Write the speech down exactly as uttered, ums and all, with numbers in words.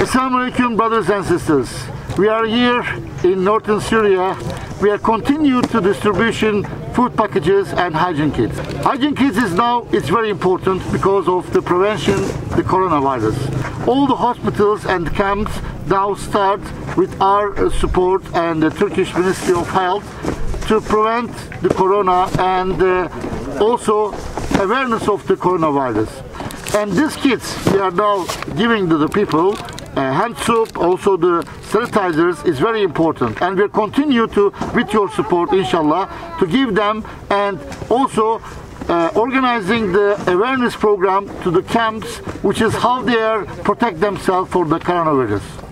Assalamu alaikum, brothers and sisters. We are here in northern Syria. We are continuing to distribution food packages and hygiene kits. Hygiene kits is now, it's very important because of the prevention the coronavirus. All the hospitals and camps now start with our support and the Turkish Ministry of Health to prevent the corona and uh, also awareness of the coronavirus. And these kits we are now giving to the people, uh, hand soap, also the sanitizers is very important, and we'll continue to, with your support inshallah, to give them, and also uh, organizing the awareness program to the camps, which is how they are protect themselves for the coronavirus.